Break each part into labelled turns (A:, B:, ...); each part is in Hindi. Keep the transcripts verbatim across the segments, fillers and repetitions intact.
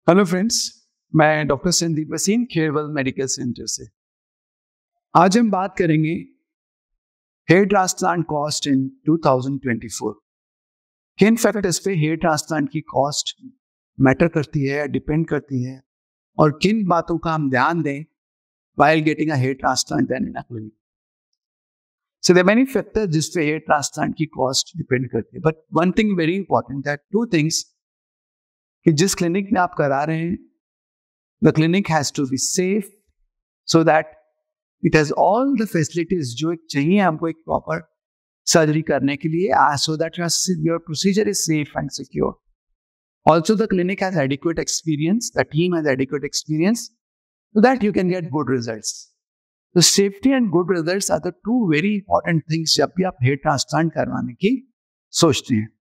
A: हेलो फ्रेंड्स, मैं doctor Sandeep Waseem Carewell medical centre से। आज हम बात करेंगे hair transplant cost in two thousand twenty four. किन फैक्टर्स पे हेयर ट्रांसप्लांट की कॉस्ट मैटर करती है या डिपेंड करती है और किन बातों का हम ध्यान दें while getting a hair transplant done in a clinic. So there are many factors जिस पे हेयर ट्रांसप्लांट की कॉस्ट डिपेंड करती है, but one thing very important that two things कि जिस क्लिनिक में आप करा रहे हैं, the clinic has to be safe so that it has all the facilities जो एक चाहिए हमको एक प्रॉपर सर्जरी करने के लिए, so that your, your procedure is safe and secure. Also the clinic has adequate experience, the team has adequate experience so that you can get good results. So safety and good results are the two very important things जब भी आप हेयर ट्रांसप्लांट करवाने की सोचते हैं।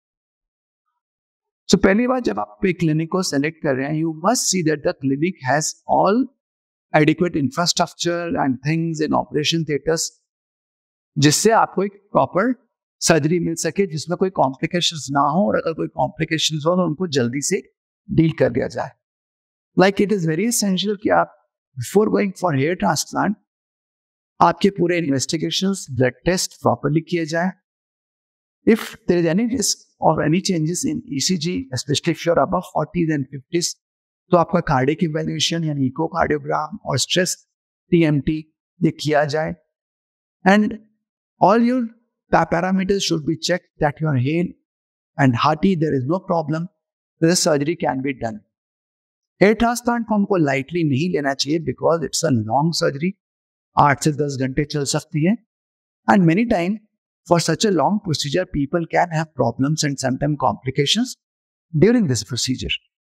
A: So पहली बात, जब आप एक क्लिनिक को सेलेक्ट कर रहे हैं, you must see that the clinic has all adequate infrastructure and things in operation theatres, जिससे आपको एक प्रॉपर सर्जरी मिल सके जिसमें कोई कॉम्प्लिकेशंस ना हो, और अगर कोई कॉम्प्लिकेशंस हो तो उनको जल्दी से डील कर दिया जाए। Like it is very essential कि आप before going for hair transplant आपके पूरे इन्वेस्टिगेशंस, ब्लड टेस्ट प्रॉपरली किए जाए। If there is any risk or any changes in E C G, especially if you're above forties and fifties, तो आपका कार्डियक इवैल्यूएशन यानी इकोकार्डियोग्राम और स्ट्रेस T M T ये किया जाए, and all your parameters should be checked that you are hale and hearty, there is no problem, the surgery can be done. Hair transplant को हमको लाइटली नहीं लेना चाहिए because it's a long surgery, आठ से दस घंटे चल सकती है, and many time for such a long procedure, people can have problems and sometimes complications during this procedure.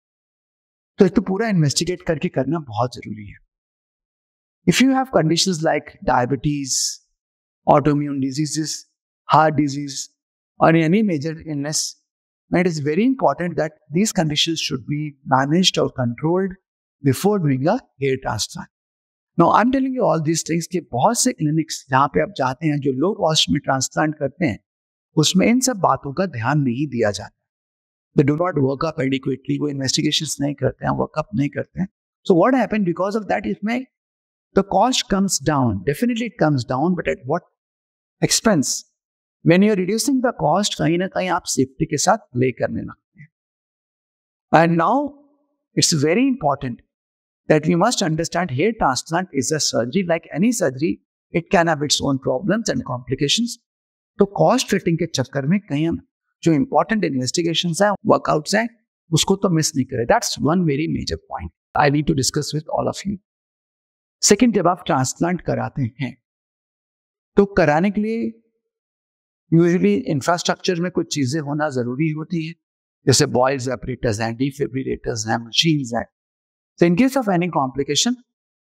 A: तो इसको पूरा इन्वेस्टिगेट करके करना बहुत जरूरी है। If you have conditions like diabetes, autoimmune diseases, heart disease, or any major illness, it is very important that these conditions should be managed or controlled before doing a hair transplant. Now, I'm telling you all these things कि बहुत से क्लिनिक्स जहाँ पे आप जाते हैं जो लो कॉस्ट में ट्रांसप्लांट करते हैं, उसमें इन सब बातों का ध्यान नहीं दिया जाता। They do not work up adequately, वो investigations नहीं करते हैं, वर्कअप नहीं करते हैं। So what happened because of that? इसमें the cost comes down. Definitely it comes down, but at what expense? When you're reducing the cost, कहीं ना कहीं आप सेफ्टी के साथ प्ले करने लगते हैं। And now it's very important that we must understand hair transplant is a surgery. Like any surgery, it can have its own problems and complications. तो कॉस्ट फिटिंग के चक्कर में कहीं हम जो इंपॉर्टेंट इन्वेस्टिगेशंस हैं, वर्कआउट्स हैं, उसको तो मिस नहीं करें। That's one very major point I need to discuss with all of you. Second, जब आप ट्रांसप्लांट कराते हैं तो कराने के लिए यूजुअली इंफ्रास्ट्रक्चर में कुछ चीजें होना जरूरी होती है, जैसे बॉयल्स ऑपरेटर्स हैं, डिफिब्रिलेटर्स हैं, मशीन्स हैं। So in case of any complication,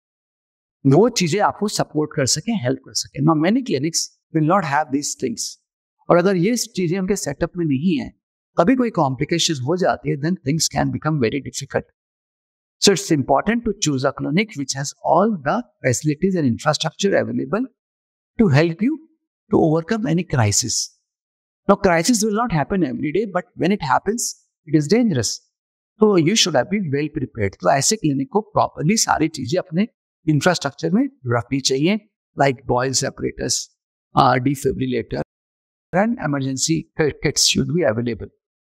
A: वो चीजें आपको सपोर्ट कर सकें, हेल्प कर सकें। Now many clinics will not have these things. और अगर ये चीजें उनके सेटअप में नहीं है, कभी कोई complications हो जाती है, then things can become very difficult. So it's important to choose a clinic which has all the facilities and infrastructure available to help you to overcome any crisis. Now crisis will not happen every day, but when it happens, it is dangerous. तो you should have been well prepared. तो ऐसे क्लिनिक को प्रॉपरली सारी चीजें अपने इंफ्रास्ट्रक्चर में रखनी चाहिए, like Boyle separators, defibrillator and emergency kits should be available.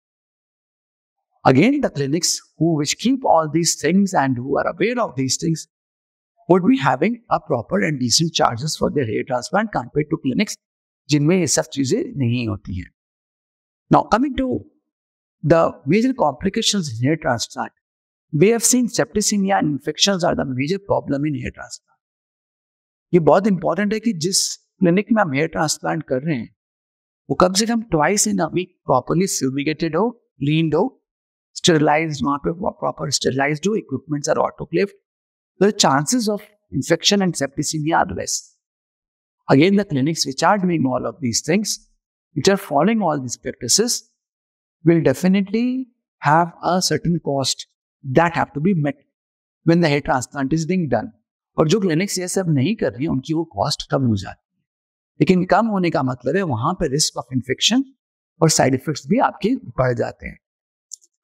A: Again the clinics who which keep all these things and who are aware of these things would be having a proper and decent charges for their hair transplant compared to clinics जिनमें ये सब चीजें नहीं होती है। Now coming to the major complications in hair transplant, we have seen septicemia and infections are the major problem in hair transplant. ये बहुत इंपॉर्टेंट है कि जिस क्लिनिक में हम हेयर ट्रांसप्लांट कर रहे हैं वो कम से कम twice in a week properly fumigated हो, क्लीन्ड हो, स्टेरिलाइज्ड, वहां पे प्रॉपर स्टेरिलाइज्ड हो, equipments are autoclaved, so the chances of infection and septicemia are less. Again, the clinics which are doing all of these things, which are following all these practices, will definitely have a certain cost that have to be met when the hair transplant is being done. और जो क्लिनिक्स ये सब नहीं कर रही हैं उनकी वो कॉस्ट कम हो जाती है, लेकिन कम होने का मतलब है वहां पर रिस्क ऑफ इन्फेक्शन और साइड इफेक्ट्स भी आपके बढ़ जाते हैं।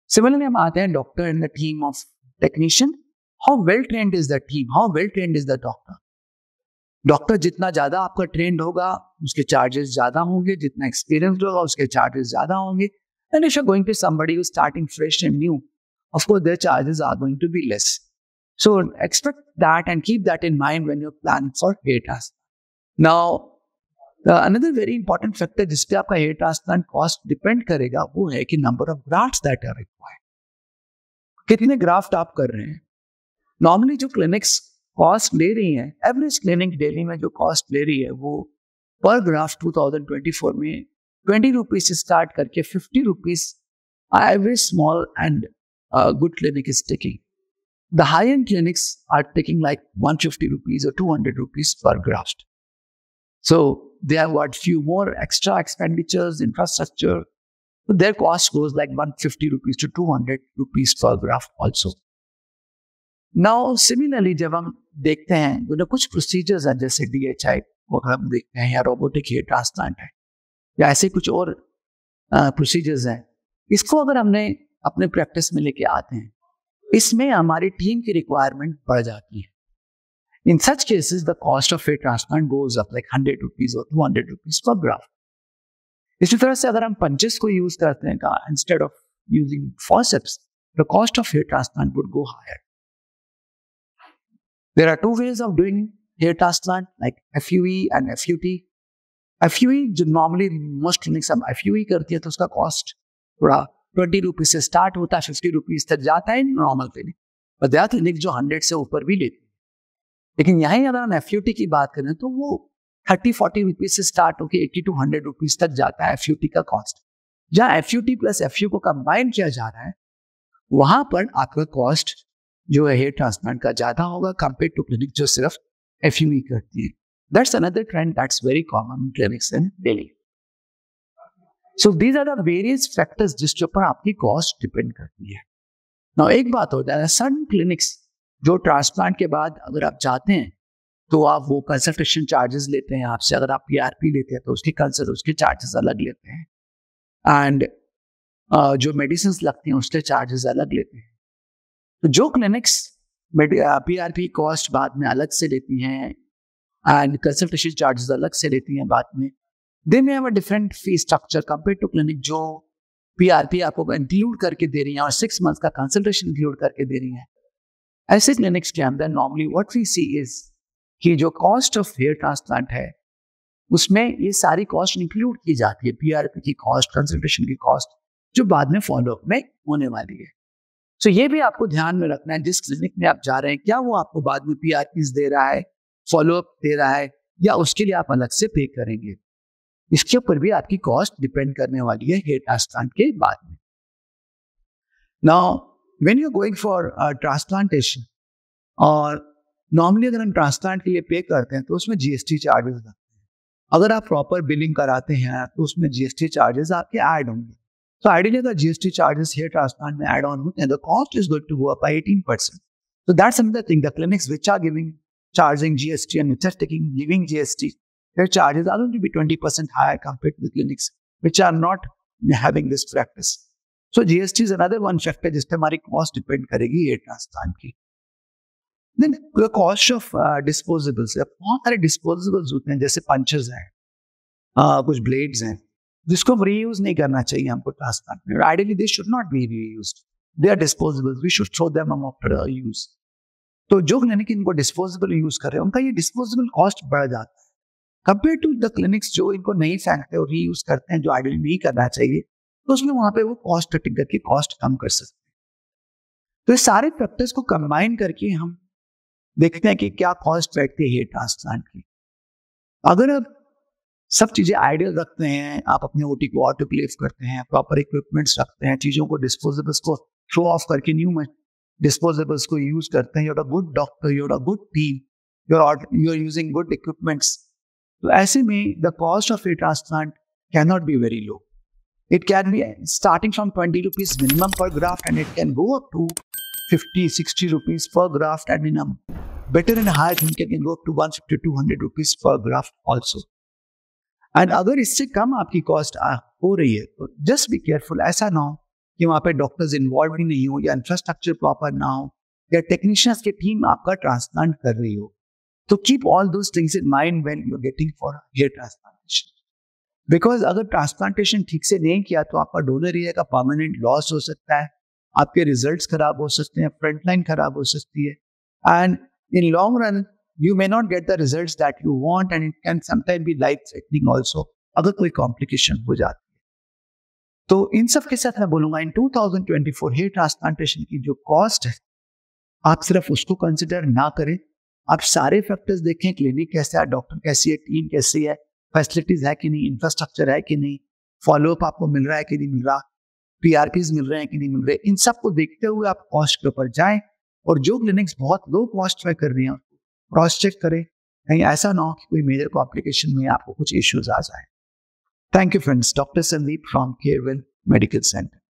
A: Similarly, हम आते हैं doctor in the team of technician. How well trained is the team, how well trained is the doctor. Doctor जितना ज्यादा आपका ट्रेंड होगा उसके चार्जेस ज्यादा होंगे, जितना एक्सपीरियंस होगा उसके चार्जेस ज्यादा होंगे. And if you're going to somebody who's starting fresh and new, of course their charges are going to be less. So expect that and keep that in mind when you're planning for hair transplant. Now, uh, another very important factor जिस पे आपका hair transplant cost depend करेगा वो है कि number of grafts that are required. कितने graft आप कर रहे हैं. Normally जो clinics cost ले रही हैं, average clinic दिल्ली में जो cost ले रही है वो per graft twenty twenty-four में twenty rupees से start करके fifty rupees every small and uh, good clinic is taking. The high-end clinics are taking like one hundred fifty rupees or two hundred rupees per graft. So they have what few more extra expenditures, infrastructure. So their cost goes like one hundred fifty rupees to two hundred rupees per graft also. Now similarly जब हम देखते हैं तो कुछ procedures हैं जैसे D H I वो हम देखते हैं या robotic hair transplant है या ऐसे कुछ और प्रोसीजर्स हैं, इसको अगर हमने अपने प्रैक्टिस में लेके आते हैं इसमें हमारी टीम की रिक्वायरमेंट बढ़ जाती है. In such cases the cost of hair transplant goes up like hundred rupees और two hundred rupees per graft. इसी तरह से अगर हम पंचेस को यूज करते हैं instead of using forceps the cost of hair transplant would go higher. There are two ways of doing hair transplant like F U E and F U T. F U E जो नॉर्मली मोस्ट क्लिनिक्स हम F U E करती है तो उसका कॉस्ट थोड़ा ट्वेंटी रुपीज से स्टार्ट होता है, फिफ्टी रुपीज तक जाता है नॉर्मल क्लिनिक. पर देयर आर क्लिनिक जो हंड्रेड से ऊपर भी लेती है. लेकिन यहीं अगर हम F U T की बात करें तो वो थर्टी फोर्टी रुपीज से स्टार्ट होकर एट्टी टू हंड्रेड रुपीज तक जाता है F U T का कॉस्ट. जहाँ F U T plus F U को कंबाइन किया जा रहा है वहां पर आपका कॉस्ट जो है हेयर ट्रांसप्लांट का ज्यादा होगा कंपेयर टू क्लिनिक जो सिर्फ F U E करती है. That's another trend that's very common in clinics in Delhi. So these are the various factors जिसके ऊपर आपकी कॉस्ट डिपेंड करती है. Now एक बात होता है certain clinics जो ट्रांसप्लांट के बाद अगर आप जाते हैं तो आप वो कंसल्टेशन चार्जेस लेते हैं आपसे. अगर आप P R P लेते हैं तो उसके कंसल्ट उसके चार्जेस अलग लेते हैं एंड uh, जो मेडिसिन लगती हैं उसके चार्जेस अलग लेते हैं. तो जो clinics P R P cost बाद में अलग से लेती हैं एंड कंसल्टेशन चार्जेस अलग से लेती हैं बाद में, they may have a different fee structure compare to clinic जो P R P आपको इंक्लूड करके दे रही हैं और सिक्स मंथ का कंसल्टेशन इंक्लूड करके दे रही हैं. ऐसे क्लिनिक्स के अंदर normally what we see is कि जो कॉस्ट ऑफ हेयर ट्रांसप्लांट है उसमें ये सारी कॉस्ट इंक्लूड की जाती है. P R P की कॉस्ट, कंसल्टेशन की कॉस्ट जो बाद में फॉलोअप में होने वाली है. सो so ये भी आपको ध्यान में रखना है जिस क्लिनिक में आप जा रहे हैं क्या वो आपको बाद में P R Ps दे रहा है, फॉलोअप दे रहा है या उसके लिए आप अलग से पे करेंगे. इसके ऊपर भी आपकी कॉस्ट डिपेंड करने वाली है हेयर ट्रांसप्लांट के बाद में. Now when you are going for transplantation और नॉर्मली अगर हम ट्रांसप्लांट के लिए पे करते हैं तो उसमें जीएसटी चार्जेस लगते हैं. अगर आप प्रॉपर बिलिंग कराते हैं तो उसमें जीएसटी चार्जेस आपके ऐड होंगे. तो आइडियली अगर जीएसटी चार्जेस हेयर ट्रांसप्लांट में ऐड ऑन होते हैं the cost is going to go up by eighteen percent. So that's another thing. The clinics which are giving charging G S T and which are taking leaving G S T, their charges are going to be twenty percent higher compared to the clinics which are not having this practice. So G S T is another one factor जिस पे हमारी cost depend करेगी हेयर ट्रांसप्लांट की. Then the cost of uh, disposables. बहुत सारे disposables होते हैं जैसे punches हैं, uh, कुछ blades हैं जिसको reuse नहीं करना चाहिए हमको ट्रांसप्लांट में. Ideally they should not be reused. They are disposables. We should throw them after use. तो जो क्लिनिक इनको डिस्पोजेबल यूज कर रहे हैं उनका ये डिस्पोजेबल कॉस्ट बढ़ जाता है कंपेयर टू द क्लिनिक्स जो इनको नहीं फेंकते और रीयूज करते हैं जो आइडियली नहीं करना चाहिए. तो उसमें वहां पे वो कॉस्ट कटिंग करके कॉस्ट कम कर सकते हैं. तो इस सारे फैक्टर्स को कंबाइन करके हम देखते हैं कि क्या कॉस्ट बैठती है हेयर ट्रांसप्लांट की. अगर आप सब चीजें आइडियल रखते हैं, आप अपने ओटी को ऑटोक्लेव करते हैं, प्रॉपर इक्विपमेंट्स रखते हैं, चीजों को डिस्पोजेबल्स को थ्रो ऑफ करके न्यू डिस्पोजेबल्स को यूज करते हैं, you're a good doctor, you're a good team, you're you're using good equipments. तो ऐसे में the cost of a transplant cannot be very low. It can be starting from twenty rupees minimum per graft and it can go up to fifty, sixty rupees per graft and in a better and higher thing can go up to one fifty, two hundred rupees per graft also. And अगर इससे कम आपकी कॉस्ट हो रही है तो जस्ट बी केयरफुल. ऐसा ना हो कि वहाँ पे डॉक्टर्स इन्वॉल्व ही नहीं हो या इंफ्रास्ट्रक्चर प्रॉपर ना हो या टेक्नीशियंस की टीम आपका ट्रांसप्लांट कर रही हो। तो keep all those things in mind when you are getting for hair transplantation, because अगर ट्रांसप्लांटेशन ठीक से नहीं किया तो आपका डोनर एरिया का परमानेंट लॉस हो सकता है, आपके रिजल्ट्स खराब हो सकते हैं, फ्रंट लाइन खराब हो सकती है, and in long run you may not get the results that you want and it can sometimes be life threatening also अगर कोई कॉम्प्लिकेशन हो जाती है। तो इन सब के साथ मैं बोलूंगा in two thousand twenty four hair transplantation की जो कॉस्ट है आप सिर्फ उसको कंसिडर ना करें, आप सारे फैक्टर्स देखें, क्लिनिक कैसा है, डॉक्टर कैसी है, टीम कैसी है, फैसिलिटीज है कि नहीं, इंफ्रास्ट्रक्चर है कि नहीं, फॉलोअप आपको मिल रहा है कि नहीं मिल रहा, पीआरपीज मिल रहे हैं कि नहीं मिल रहे, इन सबको देखते हुए आप कॉस्ट के ऊपर जाएं और जो क्लिनिक्स बहुत लो कॉस्ट में कर रही हैं क्रॉस चेक करें, कहीं ऐसा ना हो कि कोई मेजर कॉम्प्लिकेशन में आपको कुछ इश्यूज आ जाए। Thank you friends, doctor Sandeep from Carewell medical centre.